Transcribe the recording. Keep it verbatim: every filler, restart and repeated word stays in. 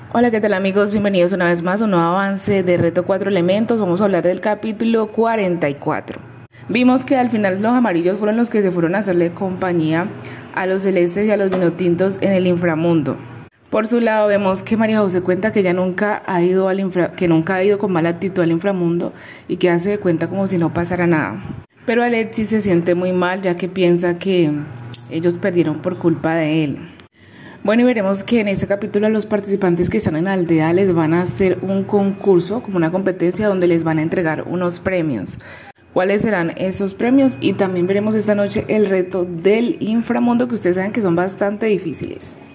Hola, ¿qué tal amigos? Bienvenidos una vez más a un nuevo avance de Reto Cuatro Elementos. Vamos a hablar del capítulo cuarenta y cuatro. Vimos que al final los amarillos fueron los que se fueron a hacerle compañía a los celestes y a los vinotintos en el inframundo. Por su lado vemos que María José cuenta que ella nunca ha ido al infra, que nunca ha ido con mala actitud al inframundo y que hace de cuenta como si no pasara nada. Pero Alexis se siente muy mal ya que piensa que ellos perdieron por culpa de él. Bueno, y veremos que en este capítulo los participantes que están en la aldea les van a hacer un concurso, como una competencia donde les van a entregar unos premios. ¿Cuáles serán esos premios? Y también veremos esta noche el reto del inframundo, que ustedes saben que son bastante difíciles.